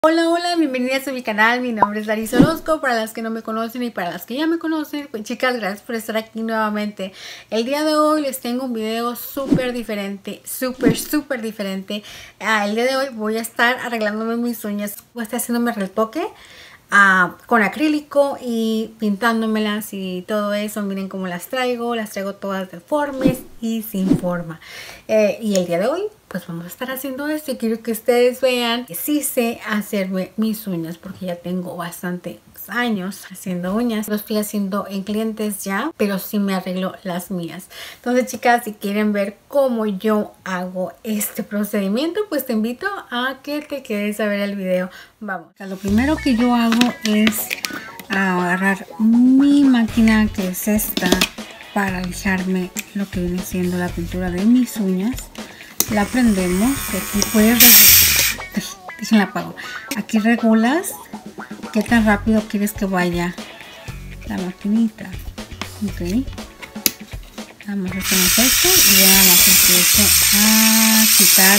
Hola, hola, bienvenidas a mi canal. Mi nombre es Larisa Orozco. Para las que no me conocen y para las que ya me conocen, pues chicas, gracias por estar aquí nuevamente. El día de hoy les tengo un video súper diferente, súper diferente. El día de hoy voy a estar arreglándome mis uñas, voy a estar haciéndome retoque con acrílico y pintándomelas y todo eso. Miren cómo las traigo todas deformes y sin forma. Y el día de hoy pues vamos a estar haciendo esto y quiero que ustedes vean que sí sé hacerme mis uñas, porque ya tengo bastantes años haciendo uñas. Lo estoy haciendo en clientes ya, pero sí me arreglo las mías. Entonces, chicas, si quieren ver cómo yo hago este procedimiento, pues te invito a que te quedes a ver el video. Vamos. Lo primero que yo hago es agarrar mi máquina, que es esta, para lijarme lo que viene siendo la pintura de mis uñas. La prendemos. Aquí puedes, la apago. Aquí regulas qué tan rápido quieres que vaya la maquinita. Ok, vamos a hacer esto y ya vamos a empiezo a quitar.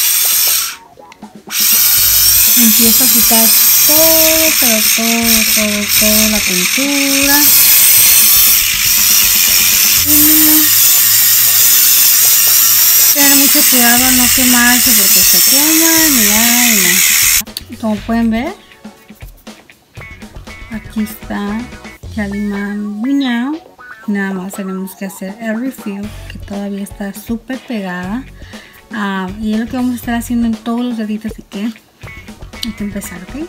Empiezo a quitar todo la pintura. Tener mucho cuidado a no quemarse porque se quema. Mira, como pueden ver, aquí está ya limado. Nada más tenemos que hacer el refill, que todavía está súper pegada. Y es lo que vamos a estar haciendo en todos los deditos, así que hay que empezar, ¿ok?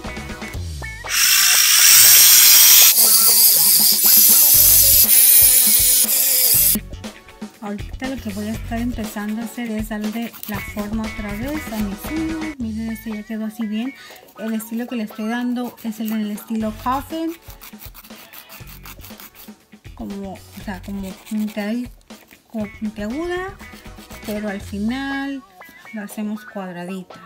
Ahorita lo que voy a estar empezando a hacer es darle la forma otra vez a mis uñas. Miren, este ya quedó así bien. El estilo que le estoy dando es el estilo coffin. Como puntiaguda, pero al final lo hacemos cuadradita.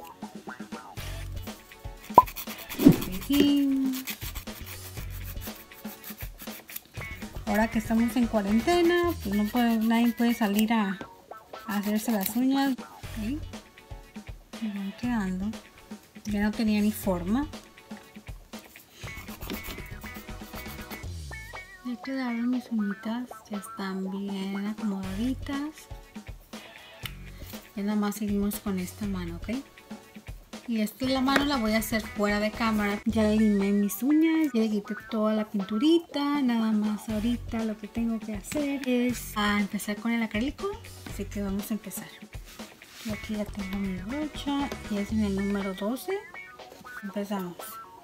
Ahora que estamos en cuarentena, pues nadie puede salir a hacerse las uñas. ¿Okay? Me van quedando. Ya no tenía ni forma. Ya quedaron mis uñitas, ya están bien acomodaditas. Ya nada más seguimos con esta mano, ¿ok? Y la mano la voy a hacer fuera de cámara. Ya limé mis uñas, ya le quité toda la pinturita. Nada más ahorita lo que tengo que hacer es empezar con el acrílico. Así que vamos a empezar. Yo aquí ya tengo mi brocha y es en el número 12. Empezamos.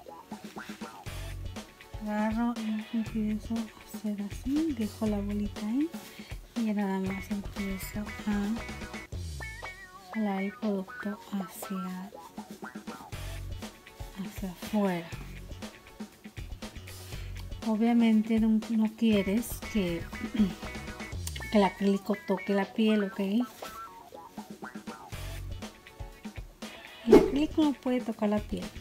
Agarro y empiezo a hacer así. Dejo la bolita ahí. Y ya nada más empiezo a jalar el producto hacia afuera. Obviamente no quieres que el acrílico toque la piel, ¿ok? El acrílico no puede tocar la piel.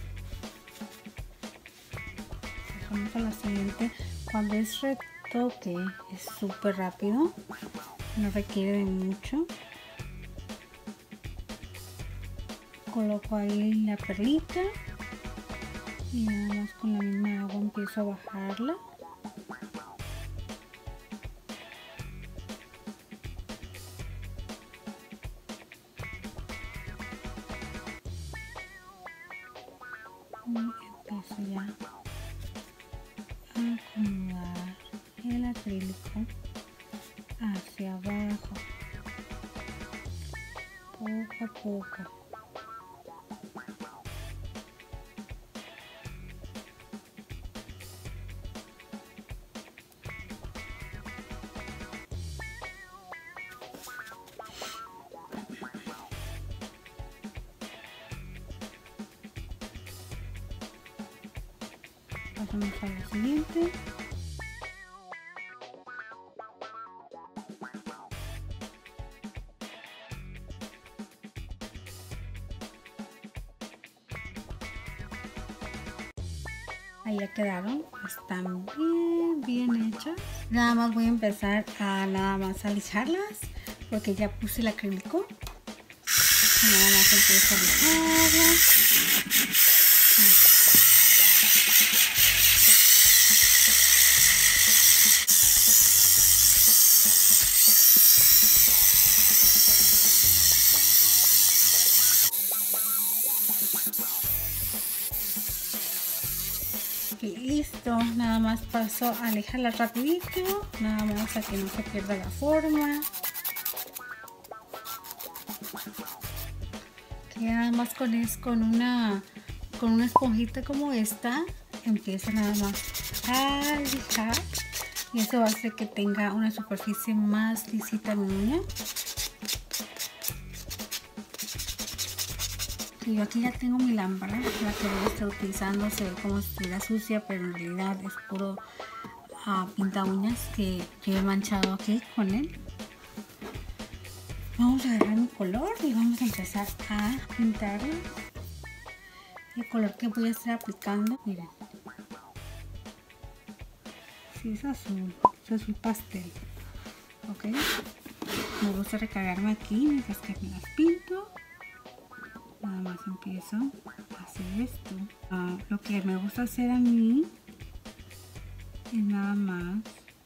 Vamos a la siguiente. Cuando es retoque es súper rápido, no requiere de mucho. Coloco ahí la perlita y nada más con la misma agua empiezo a bajarla. Y empiezo ya a acomodar el acrílico hacia abajo, poco a poco. Pasamos a la siguiente. Ahí ya quedaron, están bien hechas. Nada más voy a empezar a lijarlas porque ya puse el acrílico. Nada más empiezo a lijarla. Y listo, nada más paso a alejarla rapidito, nada más a que no se pierda la forma. Que nada más con una esponjita como esta, empiezo nada más a lijar y eso va a hacer que tenga una superficie más lisita mi uña. Y yo aquí ya tengo mi lámpara, la que voy a estar utilizando. Se ve como si estuviera sucia, pero en realidad es puro pinta uñas que yo he manchado aquí con él. Vamos a agarrar mi color y vamos a empezar a pintar el color que voy a estar aplicando. Miren, sí, es azul pastel. Ok, me gusta recargarme aquí mientras que me las pinto. Nada más empiezo a hacer esto. Lo que me gusta hacer a mí es nada más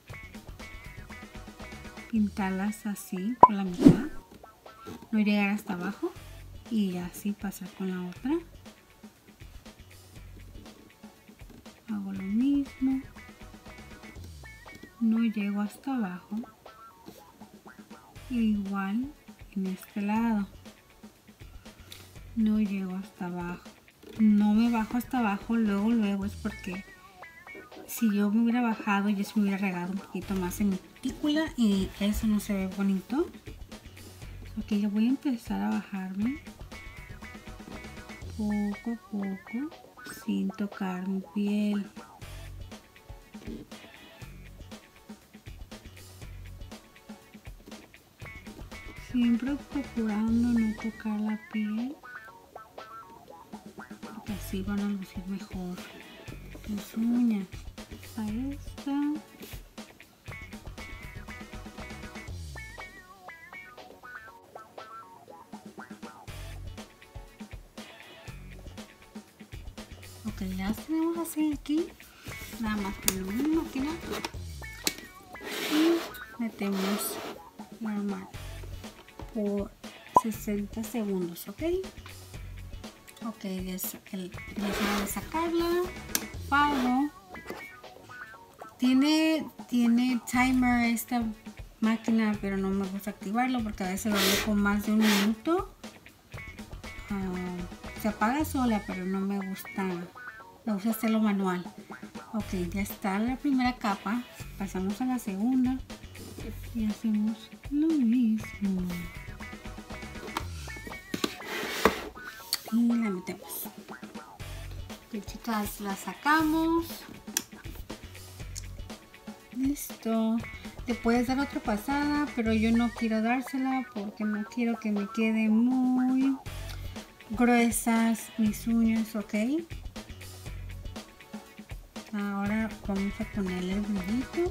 pintarlas así por la mitad, no llegar hasta abajo y así pasar con la otra. Hago lo mismo, no llego hasta abajo, e igual en este lado. No llego hasta abajo, no me bajo hasta abajo luego, es porque si yo me hubiera bajado ya se me hubiera regado un poquito más en mi cutícula y eso no se ve bonito. Ok, yo voy a empezar a bajarme poco a poco sin tocar mi piel. Siempre procurando no tocar la piel, porque así van a lucir mejor tus uñas. A esta. Ok, ya tenemos así aquí. Nada más ponemos mi máquina y metemos la mano por 60 segundos, ok. Ok, es hora de sacarla. Pago. Tiene timer esta máquina, pero no me gusta activarlo porque a veces lo dejo más de un minuto. Se apaga sola, pero no me gusta. Me gusta hacerlo manual. Ok, ya está la primera capa. Pasamos a la segunda y hacemos lo mismo. Y la metemos. Ok, chicas, la sacamos. Listo. Le puedes dar otra pasada, pero yo no quiero dársela porque no quiero que me queden muy gruesas mis uñas, ok. Ahora vamos a ponerle el brillito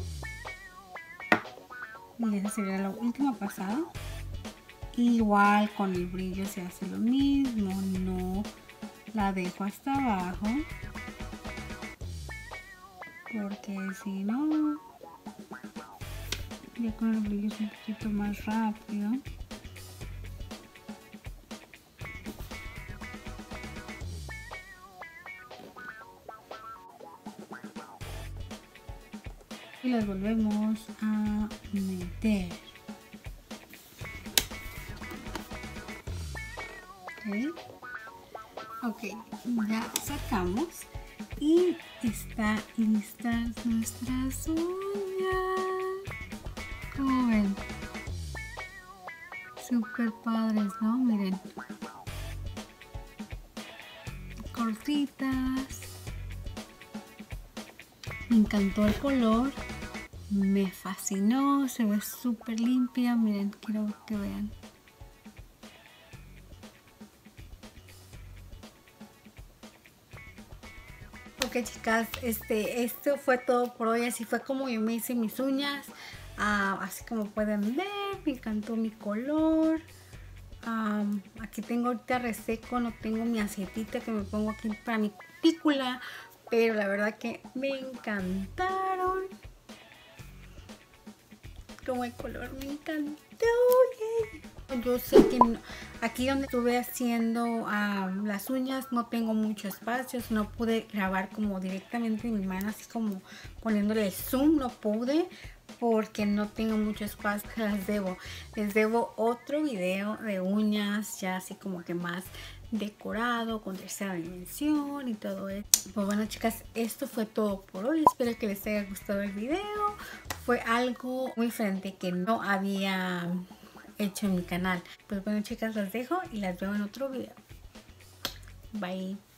y esa sería la última pasada. Igual con el brillo se hace lo mismo, no la dejo hasta abajo porque si no, ya con el brillo es un poquito más rápido. Y las volvemos a meter. Ok, ya sacamos y están listas nuestras uñas. ¿Cómo ven? Súper padres, ¿no? Miren, cortitas. Me encantó el color, me fascinó, se ve súper limpia. Miren, quiero que vean. Ok, chicas, esto fue todo por hoy. Así fue como yo me hice mis uñas. Así como pueden ver, me encantó mi color. Aquí tengo ahorita reseco, no tengo mi aceitita que me pongo aquí para mi cutícula, pero la verdad que me encantaron. Como el color me encantó. Yay. Yo sé que no, aquí donde estuve haciendo las uñas no tengo mucho espacio, no pude grabar como directamente en mi mano, así como poniéndole el zoom, no pude porque no tengo mucho espacio. Les debo otro video de uñas ya así como que más decorado con tercera dimensión y todo eso. Pues bueno, chicas, esto fue todo por hoy. Espero que les haya gustado el video. Fue algo muy diferente que no había hecho en mi canal. Pues bueno, chicas, las dejo y las veo en otro video. Bye.